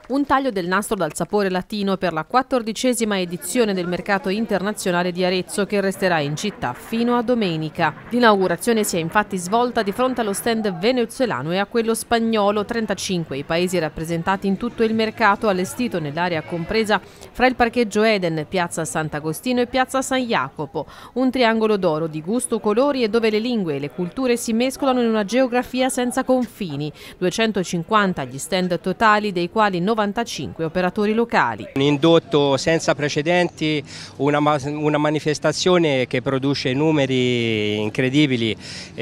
Un taglio del nastro dal sapore latino per la 14ª edizione del Mercato Internazionale di Arezzo, che resterà in città fino a domenica. L'inaugurazione si è infatti svolta di fronte allo stand venezuelano e a quello spagnolo, 35 i paesi rappresentati in tutto il mercato, allestito nell'area compresa fra il parcheggio Eden, piazza Sant'Agostino e piazza San Jacopo, un triangolo d'oro di gusto, colori e dove le lingue e le culture si mescolano in una geografia senza confini. 250 gli stand totali, dei quali 95 operatori locali. Un indotto senza precedenti, una manifestazione che produce numeri incredibili,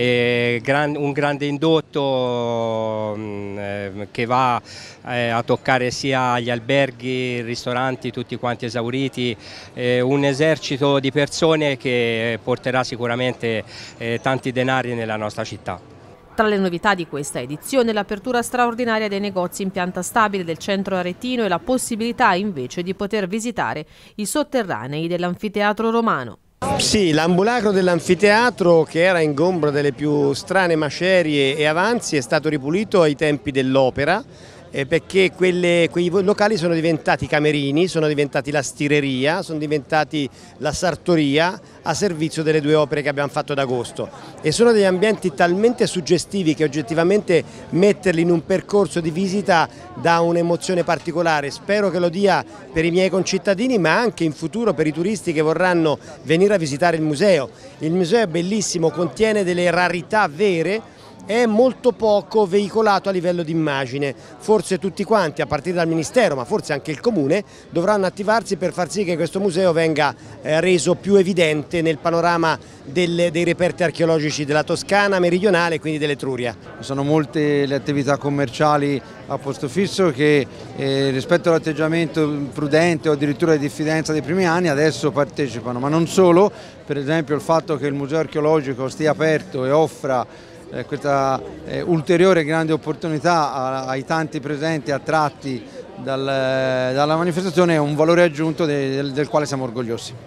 un grande indotto che va a toccare sia gli alberghi, i ristoranti, tutti quanti esauriti, un esercito di persone che porterà sicuramente tanti denari nella nostra città. Tra le novità di questa edizione l'apertura straordinaria dei negozi in pianta stabile del centro aretino e la possibilità invece di poter visitare i sotterranei dell'anfiteatro romano. Sì, l'ambulacro dell'anfiteatro, che era ingombro delle più strane macerie e avanzi, è stato ripulito ai tempi dell'opera, perché quei locali sono diventati camerini, sono diventati la stireria, sono diventati la sartoria a servizio delle due opere che abbiamo fatto ad agosto, e sono degli ambienti talmente suggestivi che oggettivamente metterli in un percorso di visita dà un'emozione particolare. Spero che lo dia per i miei concittadini, ma anche in futuro per i turisti che vorranno venire a visitare il museo. Il museo è bellissimo, contiene delle rarità vere. È molto poco veicolato a livello di immagine, forse tutti quanti a partire dal Ministero, ma forse anche il Comune, dovranno attivarsi per far sì che questo museo venga reso più evidente nel panorama dei reperti archeologici della Toscana meridionale e quindi dell'Etruria. Sono molte le attività commerciali a posto fisso che rispetto all'atteggiamento prudente o addirittura di diffidenza dei primi anni adesso partecipano, ma non solo. Per esempio il fatto che il museo archeologico stia aperto e offra questa ulteriore grande opportunità ai tanti presenti attratti dalla manifestazione è un valore aggiunto del quale siamo orgogliosi.